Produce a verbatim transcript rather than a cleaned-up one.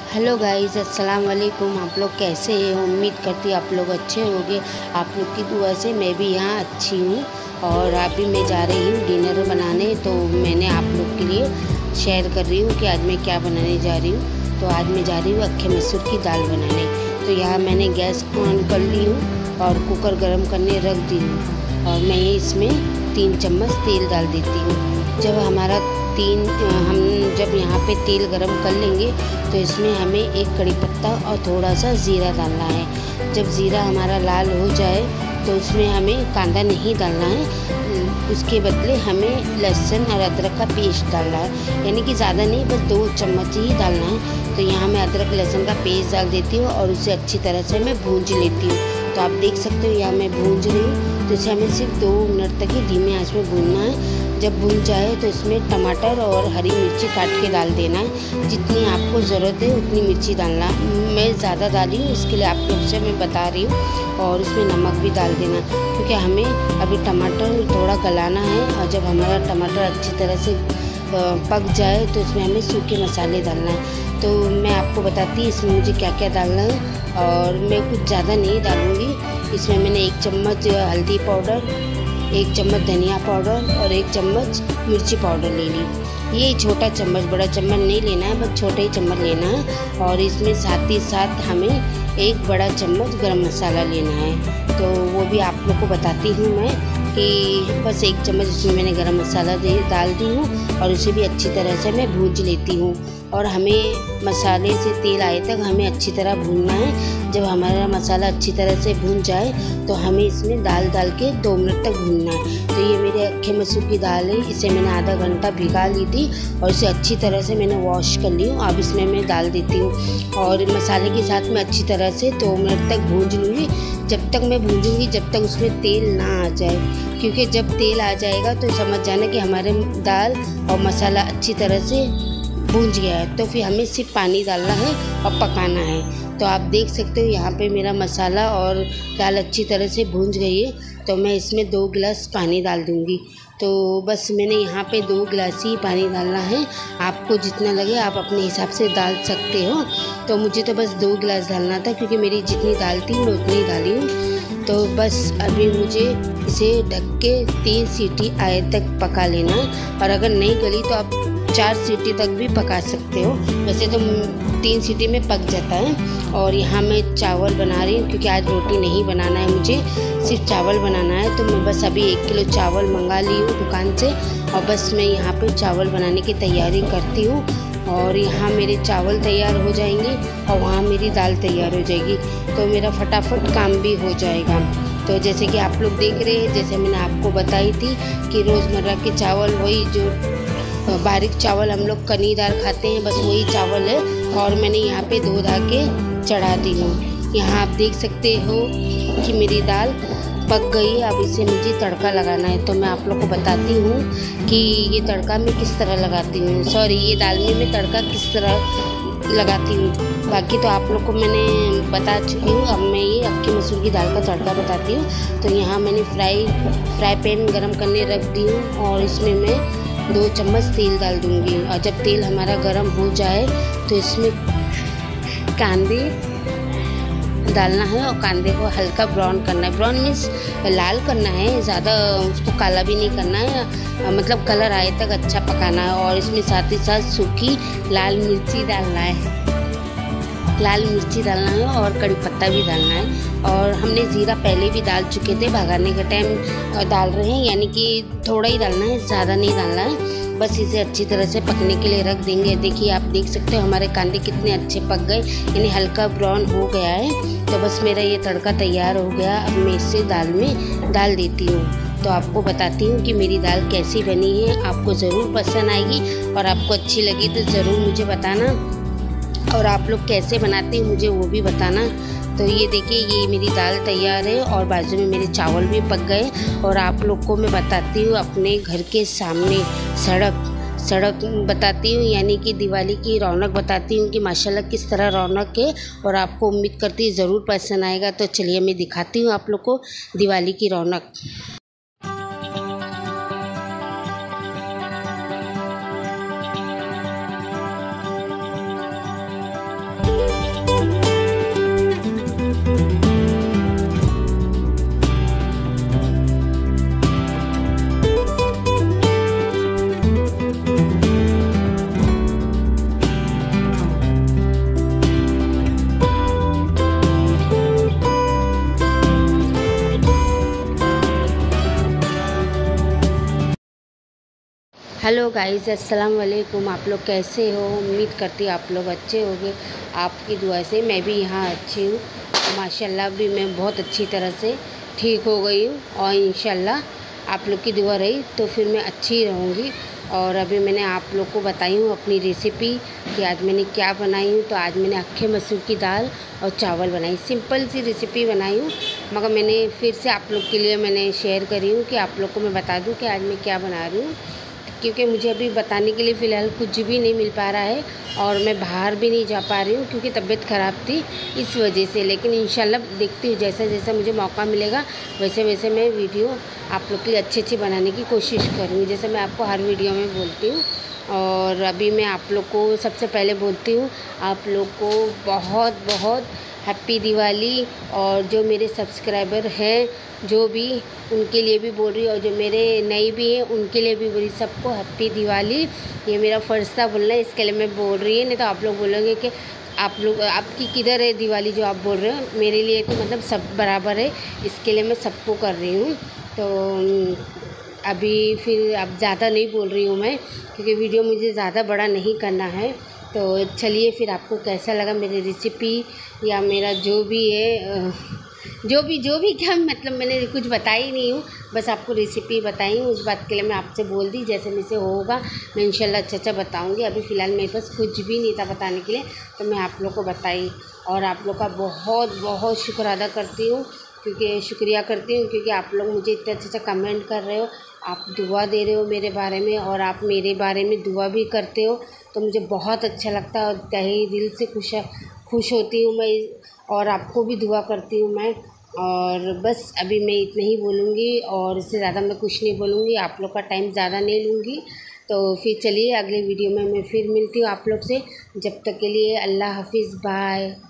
Hello guys, अस्सलाम वालेकुम। आप लोग कैसे हैं? उम्मीद करती आप लोग अच्छे होंगे। आप लोग की दुआ से मैं भी यहाँ अच्छी हूँ। और अभी मैं जा रही हूँ डिनर बनाने, तो मैंने आप लोग के लिए शेयर कर रही हूँ कि आज मैं क्या बनाने जा रही हूँ। तो आज मैं जा रही हूँ अक्खे मसूर की दाल बनाने। तो यहाँ मैंने गैस ऑन कर ली हूँ और कुकर गर्म करने रख दी हूँ। और मैं इसमें तीन चम्मच तेल डाल देती हूँ। जब हमारा तीन हम जब यहाँ पे तेल गरम कर लेंगे तो इसमें हमें एक कड़ी पत्ता और थोड़ा सा ज़ीरा डालना है। जब ज़ीरा हमारा लाल हो जाए तो उसमें हमें कांदा नहीं डालना है, उसके बदले हमें लहसुन और अदरक का पेस्ट डालना है, यानी कि ज़्यादा नहीं, बस दो चम्मच ही डालना है। तो यहाँ मैं अदरक लहसुन का पेस्ट डाल देती हूँ और उसे अच्छी तरह से मैं भूंज लेती हूँ। तो आप देख सकते हो यहाँ मैं भूंज रही हूँ। तो इसे हमें सिर्फ दो मिनट तक ही धीमे आंच में भूनना है। जब भून जाए तो इसमें टमाटर और हरी मिर्ची काट के डाल देना है। जितनी आपको ज़रूरत है उतनी मिर्ची डालना। मैं ज़्यादा डाली हूँ, इसके लिए आप लोग से मैं बता रही हूँ। और उसमें नमक भी डाल देना, क्योंकि हमें अभी टमाटर थोड़ा गलाना है। और जब हमारा टमाटर अच्छी तरह से पक जाए तो इसमें हमें सूखे मसाले डालना है। तो मैं आपको बताती हूँ इसमें मुझे क्या क्या डालना है। और मैं कुछ ज़्यादा नहीं डालूँगी। इसमें मैंने एक चम्मच हल्दी पाउडर, एक चम्मच धनिया पाउडर और एक चम्मच मिर्ची पाउडर ले ली। ये छोटा चम्मच, बड़ा चम्मच नहीं लेना है, बस छोटा ही चम्मच लेना है। और इसमें साथ ही साथ हमें एक बड़ा चम्मच गरम मसाला लेना है। तो वो भी आप लोग को बताती हूँ मैं कि बस एक चम्मच इसमें मैंने गरम मसाला दे डाल दी हूँ और उसे भी अच्छी तरह से मैं भूंज लेती हूँ। और हमें मसाले से तेल आए तक हमें अच्छी तरह भूनना है। जब हमारा मसाला अच्छी तरह से भून जाए तो हमें इसमें दाल डाल के दो मिनट तक भूनना है। तो ये मेरे अक्खे मसूर की दाल है, इसे मैंने आधा घंटा भिगा ली थी और इसे अच्छी तरह से मैंने वॉश कर ली हूँ। अब इसमें मैं डाल देती हूँ और मसाले के साथ मैं अच्छी तरह से दो मिनट तक भूंज लूँगी। जब तक मैं भूंजूँगी जब तक उसमें तेल ना आ जाए, क्योंकि जब तेल आ जाएगा तो समझ जाना कि हमारे दाल और मसाला अच्छी तरह से भूंज गया है। तो फिर हमें सिर्फ पानी डालना है और पकाना है। तो आप देख सकते हो यहाँ पे मेरा मसाला और दाल अच्छी तरह से भूंज गई है। तो मैं इसमें दो गिलास पानी डाल दूँगी। तो बस मैंने यहाँ पे दो गिलास ही पानी डालना है। आपको जितना लगे आप अपने हिसाब से डाल सकते हो। तो मुझे तो बस दो गिलास डालना था, क्योंकि मेरी जितनी दाल थी मैं उतनी डाली हूँ। तो बस अभी मुझे इसे ढक के तीन सीटी आए तक पका लेना है। और अगर नहीं गली तो आप चार सीटी तक भी पका सकते हो, वैसे तो तीन सीटी में पक जाता है। और यहाँ मैं चावल बना रही हूँ, क्योंकि आज रोटी नहीं बनाना है, मुझे सिर्फ चावल बनाना है। तो मैं बस अभी एक किलो चावल मंगा ली हूँ दुकान से और बस मैं यहाँ पे चावल बनाने की तैयारी करती हूँ। और यहाँ मेरे चावल तैयार हो जाएंगे और वहाँ मेरी दाल तैयार हो जाएगी। तो मेरा फटाफट काम भी हो जाएगा। तो जैसे कि आप लोग देख रहे हैं, जैसे मैंने आपको बताई थी कि रोज़मर्रा के चावल, वही जो बारीक चावल हम लोग कनीदार खाते हैं, बस वही चावल है। और मैंने यहाँ पे धो धा के चढ़ा दी हूँ। यहाँ आप देख सकते हो कि मेरी दाल पक गई है। अब इसे मुझे तड़का लगाना है। तो मैं आप लोग को बताती हूँ कि ये तड़का मैं किस तरह लगाती हूँ, सॉरी ये दाल में मैं तड़का किस तरह लगाती हूँ। बाकी तो आप लोग को मैंने बता चुकी हूँ। अब मैं ये अक्खे मसूर की दाल का तड़का बताती हूँ। तो यहाँ मैंने फ्राई फ्राई पैन गरम करने रख दी हूँ और इसमें मैं दो चम्मच तेल डाल दूँगी। और जब तेल हमारा गरम हो जाए तो इसमें कांदे डालना है और कांदे को हल्का ब्राउन करना है। ब्राउन मीन्स लाल करना है, ज़्यादा उसको काला भी नहीं करना है, मतलब कलर आए तक अच्छा पकाना है। और इसमें साथ ही साथ सूखी लाल मिर्ची डालना है, लाल मिर्ची डालना है और कड़ी पत्ता भी डालना है। और हमने ज़ीरा पहले भी डाल चुके थे, भगाने के टाइम डाल रहे हैं, यानी कि थोड़ा ही डालना है, ज़्यादा नहीं डालना है। बस इसे अच्छी तरह से पकने के लिए रख देंगे। देखिए आप देख सकते हो हमारे कांदे कितने अच्छे पक गए, यानी हल्का ब्राउन हो गया है। तो बस मेरा ये तड़का तैयार हो गया। अब मैं इसे दाल में डाल देती हूँ। तो आपको बताती हूँ कि मेरी दाल कैसी बनी है। आपको ज़रूर पसंद आएगी और आपको अच्छी लगी तो ज़रूर मुझे बताना। और आप लोग कैसे बनाते हैं मुझे वो भी बताना। तो ये देखिए ये मेरी दाल तैयार है और बाजू में मेरे चावल भी पक गए। और आप लोग को मैं बताती हूँ अपने घर के सामने सड़क सड़क बताती हूँ, यानी कि दिवाली की रौनक बताती हूँ कि माशाल्लाह किस तरह रौनक है। और आपको उम्मीद करती हूँ ज़रूर पसंद आएगा। तो चलिए मैं दिखाती हूँ आप लोग को दिवाली की रौनक। हेलो गाइस, अस्सलाम वालेकुम। आप लोग कैसे हो? उम्मीद करती हूँ आप लोग अच्छे होंगे। आपकी दुआ से मैं भी यहाँ अच्छी हूँ। माशाल्लाह भी मैं बहुत अच्छी तरह से ठीक हो गई हूँ और इंशाल्लाह आप लोग की दुआ रही तो फिर मैं अच्छी रहूँगी। और अभी मैंने आप लोग को बताई हूँ अपनी रेसिपी कि आज मैंने क्या बनाई हूँ। तो आज मैंने अक्खे मसूर की दाल और चावल बनाई। सिंपल सी रेसिपी बनाई हूँ, मगर मैंने फिर से आप लोग के लिए मैंने शेयर करी हूँ कि आप लोग को मैं बता दूँ कि आज मैं क्या बना रही हूँ, क्योंकि मुझे अभी बताने के लिए फ़िलहाल कुछ भी नहीं मिल पा रहा है और मैं बाहर भी नहीं जा पा रही हूँ क्योंकि तबीयत ख़राब थी इस वजह से। लेकिन इंशाल्लाह देखती हूँ जैसा जैसा मुझे मौका मिलेगा वैसे वैसे मैं वीडियो आप लोग के लिए अच्छी अच्छी बनाने की कोशिश करूँगी, जैसे मैं आपको हर वीडियो में बोलती हूँ। और अभी मैं आप लोग को सबसे पहले बोलती हूँ आप लोग को बहुत बहुत हैप्पी दिवाली। और जो मेरे सब्सक्राइबर हैं जो भी, उनके लिए भी बोल रही हूँ, और जो मेरे नए भी हैं उनके लिए भी बोल रही, सबको हैप्पी दिवाली। ये मेरा फ़र्ज़ था बोलना, इसके लिए मैं बोल रही है, नहीं तो आप लोग बोलोगे कि आप लोग आपकी किधर है दिवाली जो आप बोल रहे हो। मेरे लिए तो मतलब सब बराबर है, इसके लिए मैं सबको कर रही हूँ। तो अभी फिर अब ज़्यादा नहीं बोल रही हूँ मैं, क्योंकि वीडियो मुझे ज़्यादा बड़ा नहीं करना है। तो चलिए फिर आपको कैसा लगा मेरी रेसिपी या मेरा जो भी है, जो भी जो भी क्या मतलब मैंने कुछ बताई नहीं हूँ, बस आपको रेसिपी बताई हूँ। उस बात के लिए मैं आपसे बोल दी, जैसे मुझसे होगा मैं इंशाल्लाह अच्छा अच्छा बताऊँगी। अभी फ़िलहाल मेरे पास कुछ भी नहीं था बताने के लिए, तो मैं आप लोग को बताई। और आप लोग का बहुत बहुत शुक्र अदा करती हूँ, क्योंकि शुक्रिया करती हूँ क्योंकि आप लोग मुझे इतना अच्छा अच्छा कमेंट कर रहे हो, आप दुआ दे रहे हो मेरे बारे में और आप मेरे बारे में दुआ भी करते हो, तो मुझे बहुत अच्छा लगता है और तहे दिल से खुश खुश होती हूँ मैं। और आपको भी दुआ करती हूँ मैं। और बस अभी मैं इतना ही बोलूँगी और इससे ज़्यादा मैं कुछ नहीं बोलूँगी, आप लोग का टाइम ज़्यादा नहीं लूँगी। तो फिर चलिए अगले वीडियो में मैं फिर मिलती हूँ आप लोग से। जब तक के लिए अल्लाह हाफिज़, बाय।